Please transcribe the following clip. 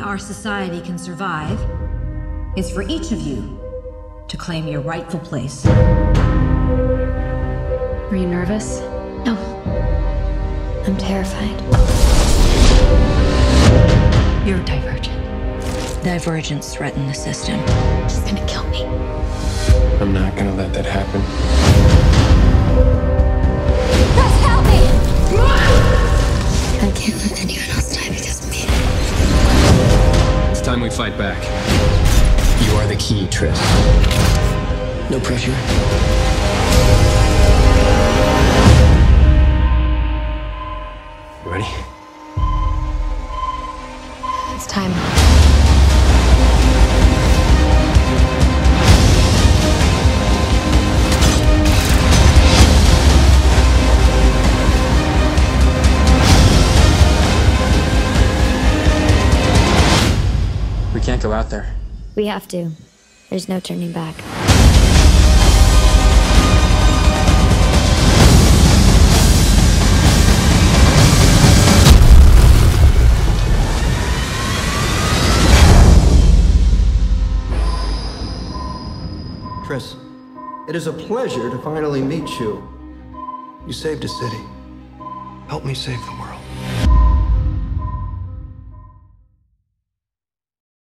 our society can survive is for each of you to claim your rightful place. Were you nervous? No. I'm terrified. You're divergent. Divergents threaten the system. She's gonna kill me. I'm not gonna let that happen. Russ, help me! I can't let anyone else die because of me. It's time we fight back. You are the key, Triss. No pressure. You ready? It's time. We can't go out there. We have to. There's no turning back. Triss, it is a pleasure to finally meet you. You saved a city. Help me save the world.